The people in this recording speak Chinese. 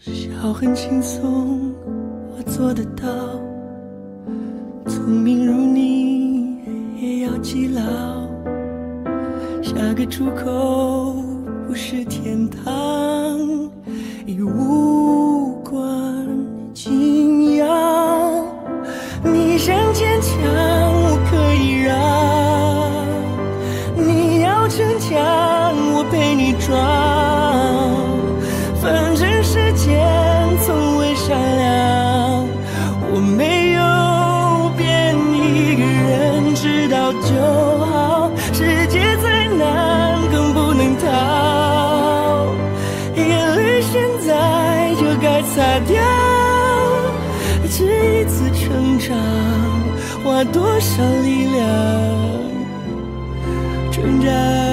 笑很轻松，我做得到。聪明如你，也要记牢。下个出口不是天堂，已无关紧要。你想坚强，我可以让；你要逞强，我陪你装。反正时间从未善良，我没有变，一个人知道就好。世界再难，更不能逃。眼泪现在就该擦掉。这一次成长，花多少力量挣扎。